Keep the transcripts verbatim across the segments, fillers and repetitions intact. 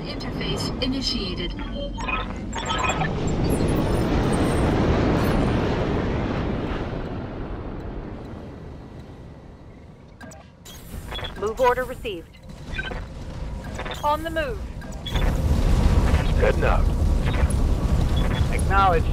interface initiated. Move order received. On the move. Heading out. Acknowledged.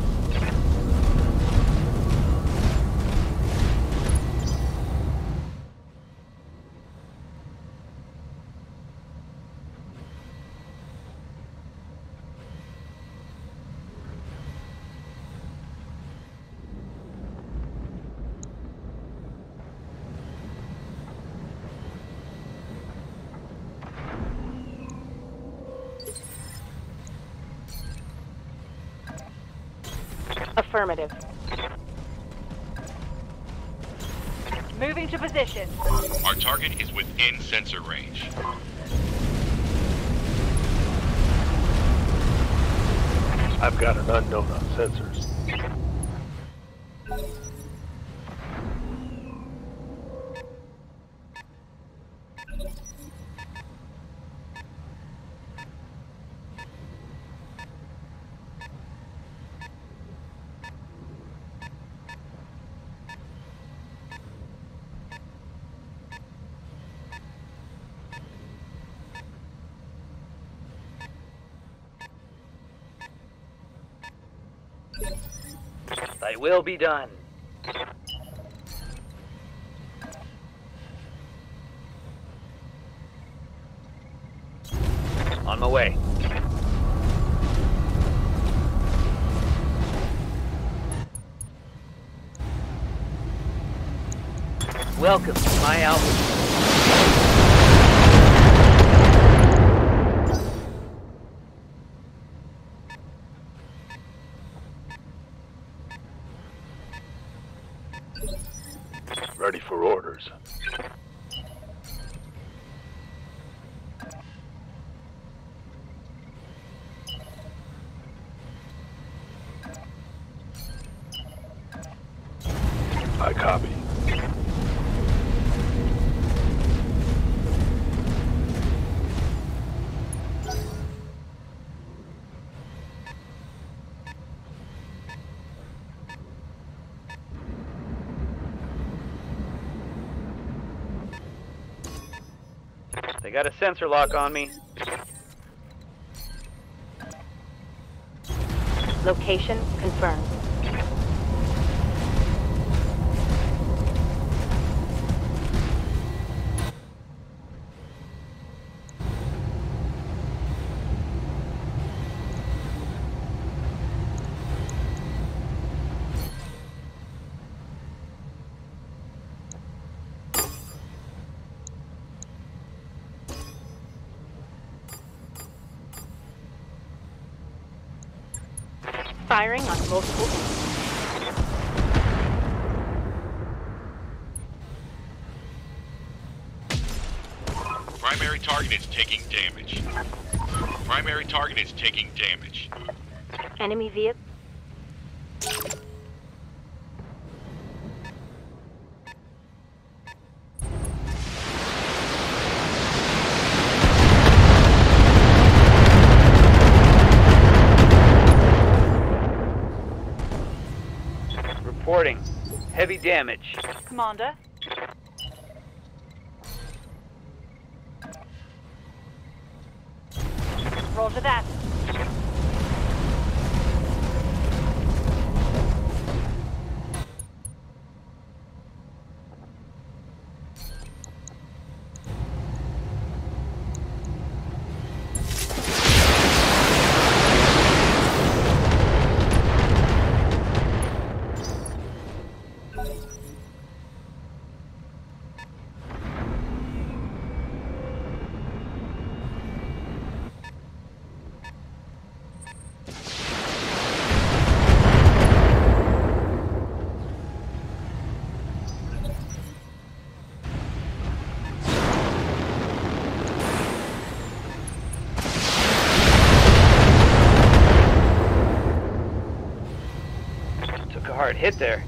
Affirmative. Moving to position. Our target is within sensor range. I've got an unknown on sensors. Thy will be done. On my way. Welcome to my outpost. Ready for orders. I copy. They got a sensor lock on me. Location confirmed. Firing on multiple. Primary target is taking damage. Primary target is taking damage. Enemy vehicle. Reporting. Heavy damage. Commander. Roger that. Hard hit there.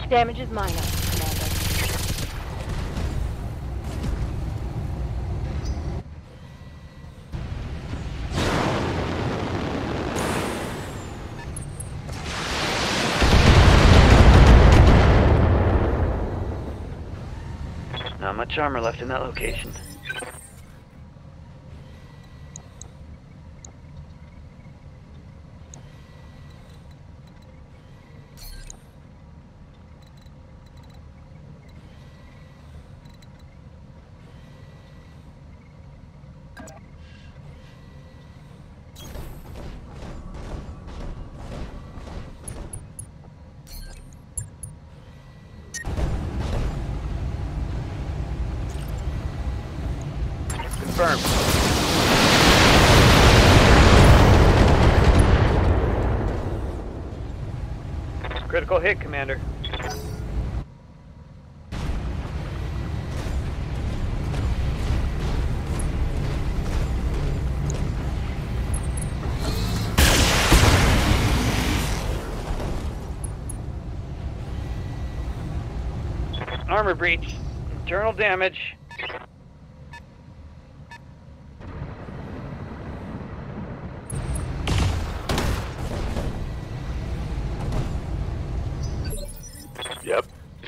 Damage is minor, Commander. Not much armor left in that location. Confirmed. Critical hit, Commander. Armor breach. Internal damage. Yep.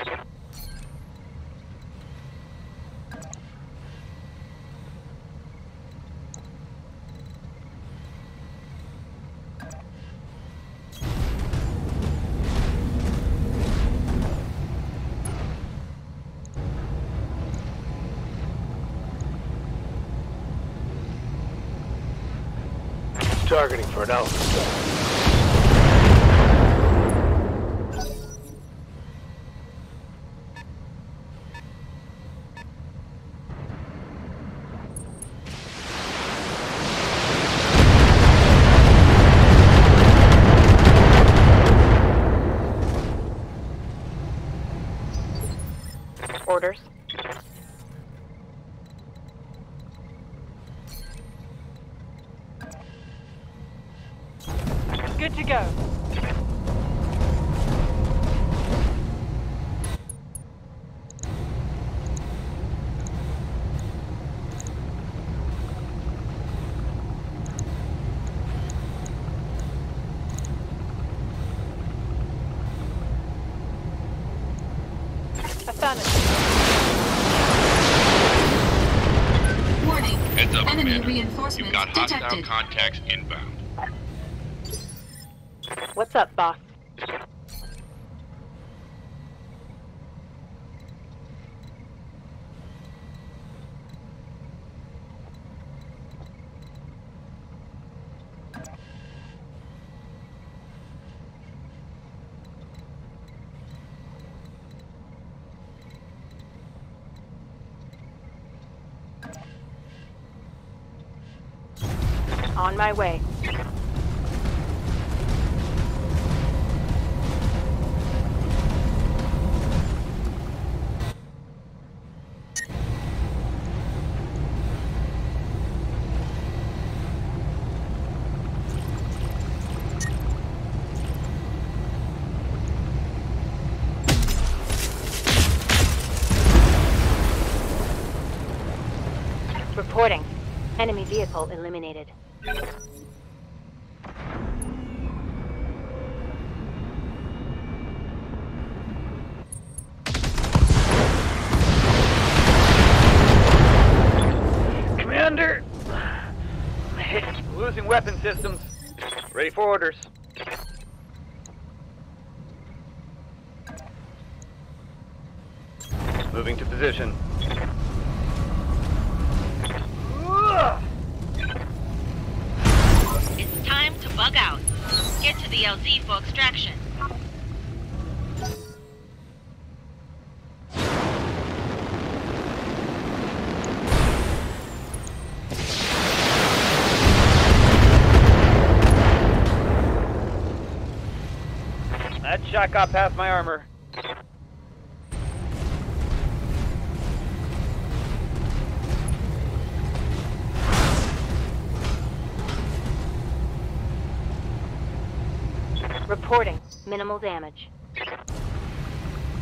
Targeting for an alpha strike. Orders. Good to go. Affirmative. Warning. Heads up, Enemy Commander. reinforcements You've got hostile detected. contacts inbound. What's up, boss? On my way. Reporting. Enemy vehicle eliminated. Commander! Losing weapon systems. Ready for orders. Moving to position. It's time to bug out. Get to the L Z for extraction. That shot got past my armor. Reporting. Minimal damage.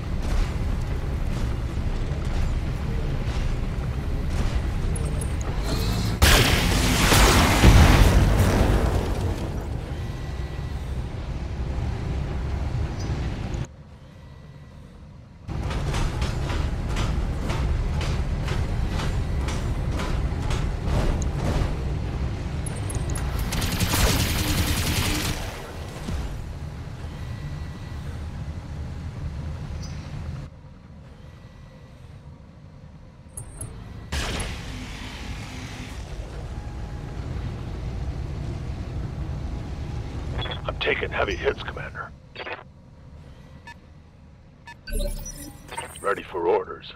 Taking heavy hits, Commander. Ready for orders.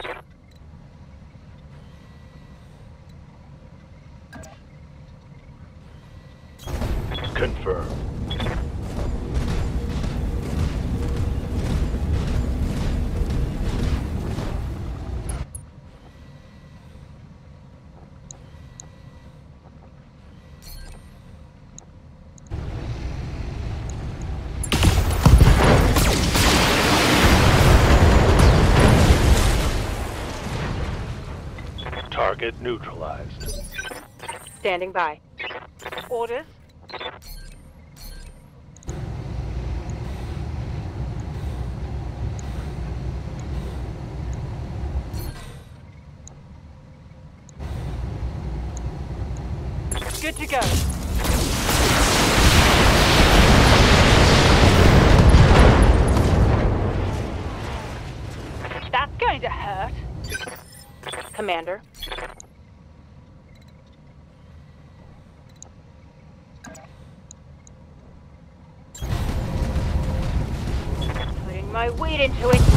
Confirm. Target neutralized. Standing by. Orders. Good to go. That's going to hurt. Commander. Putting my weight into it.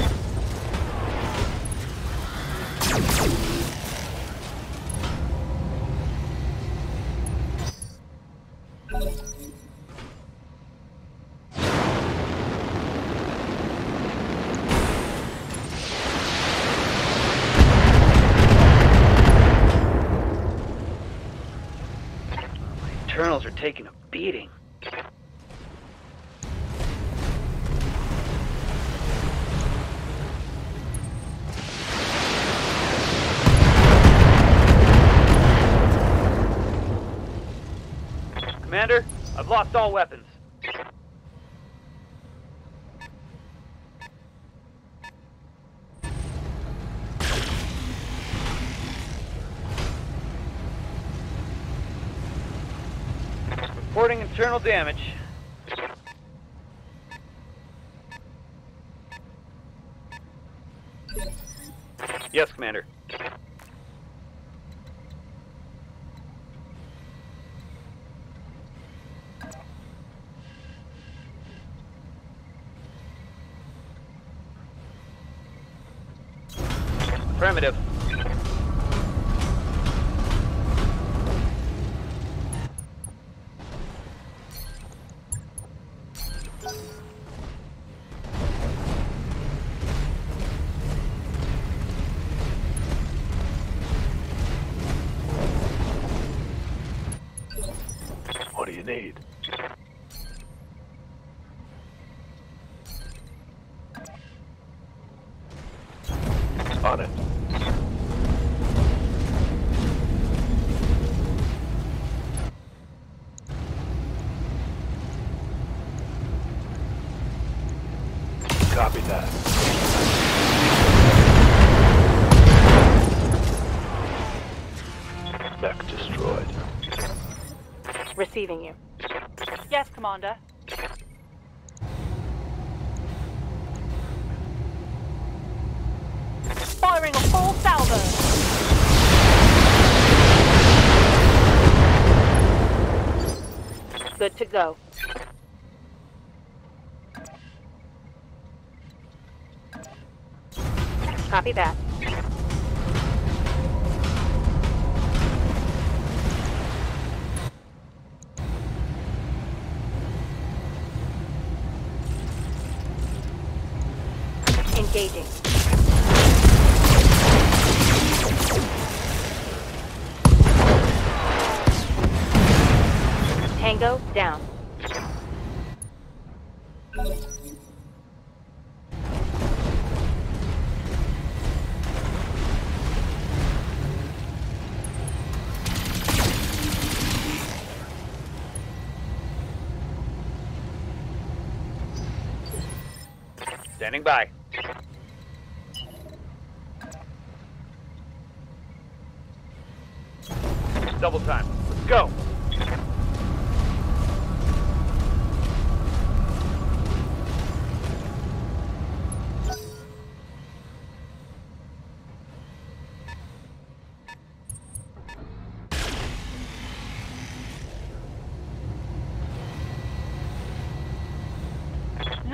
Internals are taking a beating. Commander, I've lost all weapons. Reporting internal damage. Yes, Commander. Affirmative. What do you need? On it. Copy that. Mech destroyed. Receiving you. Yes, Commander. Firing a full salvo. Good to go. Copy that. Engaging. Tango down. Standing by. Double time. Let's go.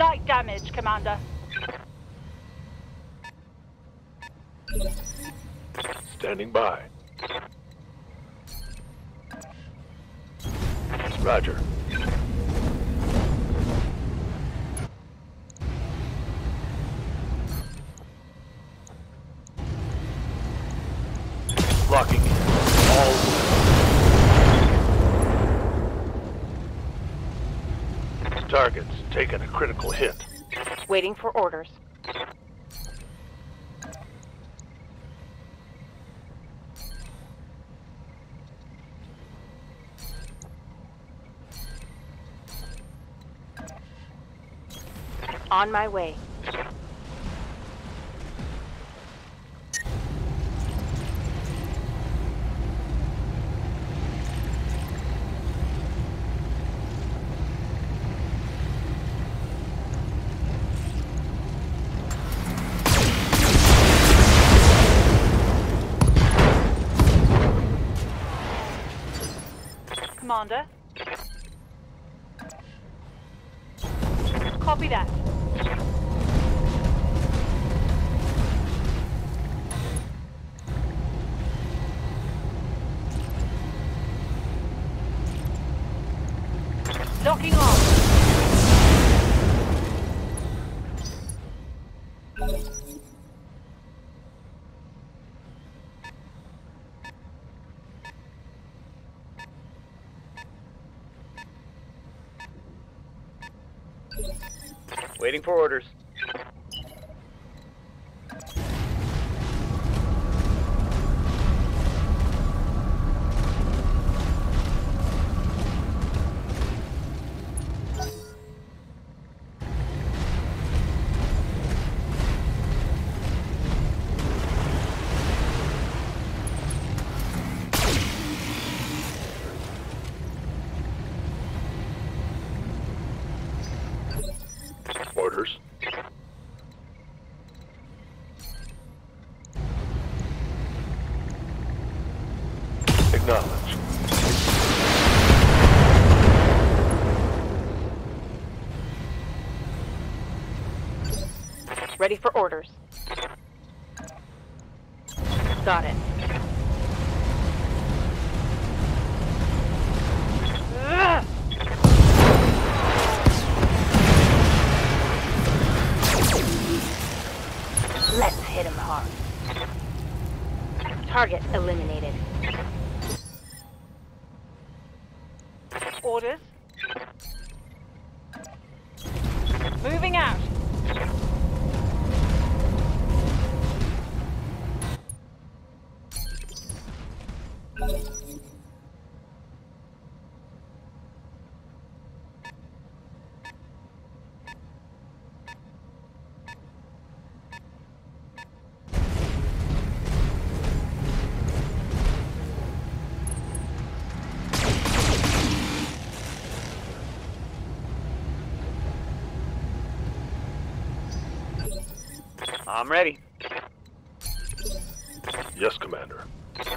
Light damage, Commander. Standing by. Roger. Locking in. All targets taking a critical hit. Waiting for orders. On my way. Commander. Copy that. Locking on. Waiting for orders. Orders. Acknowledge. Ready for orders. Got it. Ugh! Let's hit him hard. Target eliminated. Orders. Moving out. I'm ready. Yes, Commander.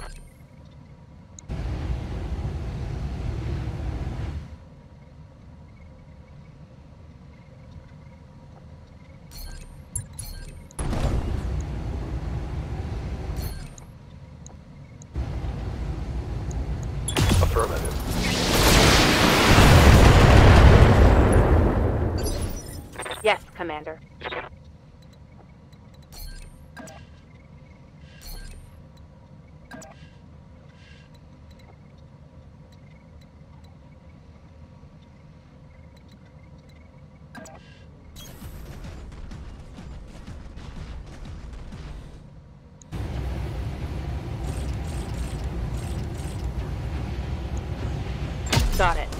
Affirmative. Yes, Commander. Got it.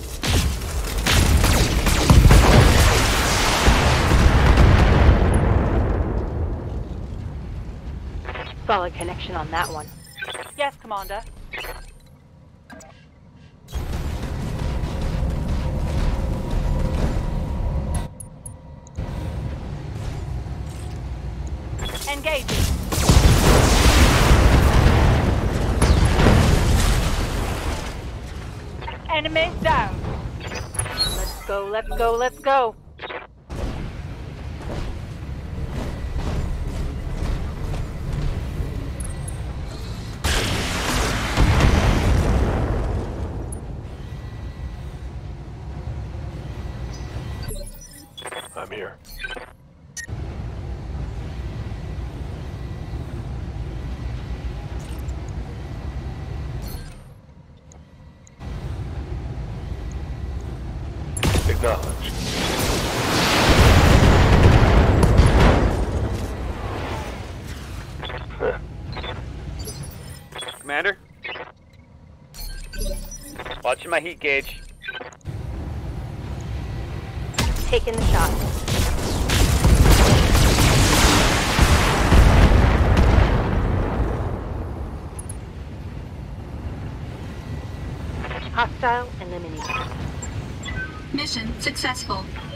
Solid connection on that one. Yes, Commander. Engaging. Enemy down. Let's go, let's go, let's go. here. Acknowledged. Commander? Watching my heat gauge. Taking the shot. Hostile eliminated. Mission successful.